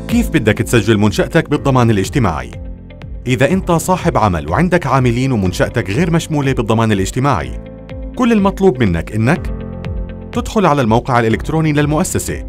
كيف بدك تسجل منشأتك بالضمان الاجتماعي؟ إذا أنت صاحب عمل وعندك عاملين ومنشأتك غير مشمولة بالضمان الاجتماعي، كل المطلوب منك إنك تدخل على الموقع الإلكتروني للمؤسسة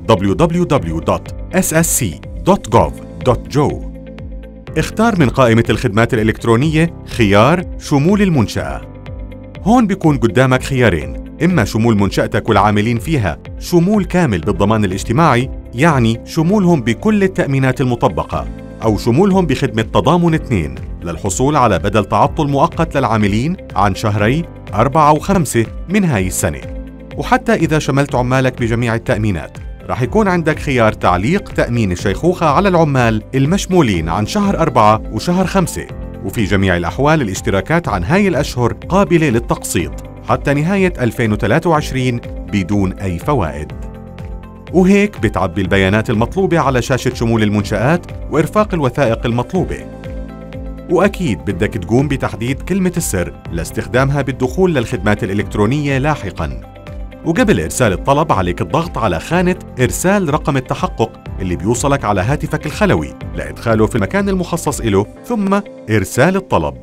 www.ssc.gov.jo. اختار من قائمة الخدمات الإلكترونية خيار شمول المنشأة. هون بيكون قدامك خيارين، إما شمول منشأتك والعاملين فيها شمول كامل بالضمان الاجتماعي، يعني شمولهم بكل التأمينات المطبقة، أو شمولهم بخدمة تضامن 2 للحصول على بدل تعطل مؤقت للعاملين عن شهري 4 و5 من هاي السنة. وحتى إذا شملت عمالك بجميع التأمينات، رح يكون عندك خيار تعليق تأمين الشيخوخة على العمال المشمولين عن شهر 4 وشهر 5، وفي جميع الأحوال الاشتراكات عن هاي الأشهر قابلة للتقسيط حتى نهاية 2023 بدون أي فوائد. وهيك بتعبي البيانات المطلوبة على شاشة شمول المنشآت وإرفاق الوثائق المطلوبة. وأكيد بدك تقوم بتحديد كلمة السر لاستخدامها بالدخول للخدمات الإلكترونية لاحقاً. وقبل إرسال الطلب عليك الضغط على خانة إرسال رقم التحقق اللي بيوصلك على هاتفك الخلوي لإدخاله في المكان المخصص له، ثم إرسال الطلب.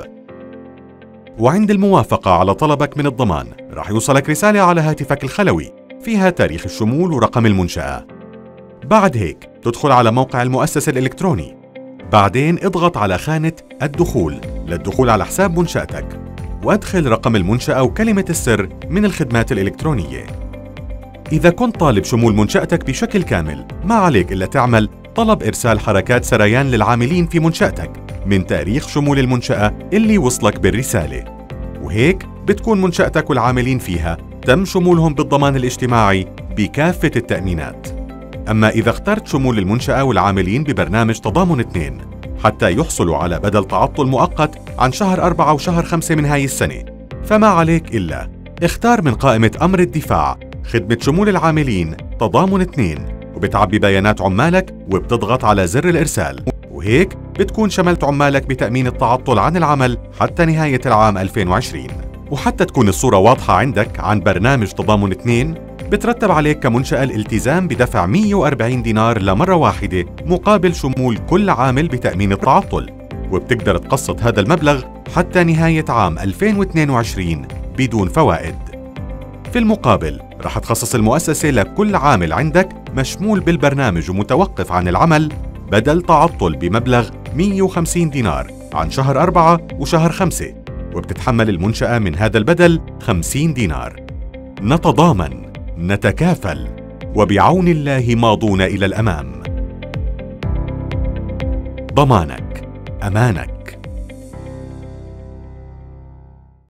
وعند الموافقة على طلبك من الضمان رح يوصلك رسالة على هاتفك الخلوي فيها تاريخ الشمول ورقم المنشأة. بعد هيك تدخل على موقع المؤسسة الإلكتروني، بعدين اضغط على خانة الدخول للدخول على حساب منشأتك، وادخل رقم المنشأة وكلمة السر من الخدمات الإلكترونية. إذا كنت طالب شمول منشأتك بشكل كامل، ما عليك إلا تعمل طلب إرسال حركات سريان للعاملين في منشأتك من تاريخ شمول المنشأة اللي وصلك بالرسالة، وهيك بتكون منشأتك والعاملين فيها تم شمولهم بالضمان الاجتماعي بكافة التأمينات. أما إذا اخترت شمول المنشأة والعاملين ببرنامج تضامن 2 حتى يحصلوا على بدل تعطل مؤقت عن شهر 4 وشهر 5 من هاي السنة، فما عليك إلا اختار من قائمة أمر الدفاع خدمة شمول العاملين تضامن 2، وبتعبي بيانات عمالك وبتضغط على زر الإرسال، وهيك بتكون شملت عمالك بتأمين التعطل عن العمل حتى نهاية العام 2020. وحتى تكون الصورة واضحة عندك عن برنامج تضامن 2، بترتب عليك كمنشأة الالتزام بدفع 140 دينار لمرة واحدة مقابل شمول كل عامل بتأمين التعطل، وبتقدر تقسط هذا المبلغ حتى نهاية عام 2022 بدون فوائد. في المقابل رح تخصص المؤسسة لكل عامل عندك مشمول بالبرنامج ومتوقف عن العمل بدل تعطل بمبلغ 150 دينار عن شهر 4 وشهر 5، وبتتحمل المنشأة من هذا البدل 50 دينار. نتضامن، نتكافل، وبعون الله ماضون إلى الأمام. ضمانك أمانك.